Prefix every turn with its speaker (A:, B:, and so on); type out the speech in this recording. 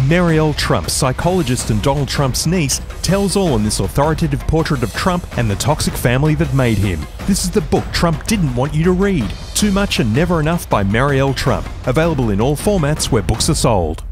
A: Marielle Trump, psychologist and Donald Trump's niece, tells all in this authoritative portrait of Trump and the toxic family that made him. This is the book Trump didn't want you to read. Too Much and Never Enough by Marielle Trump. Available in all formats where books are sold.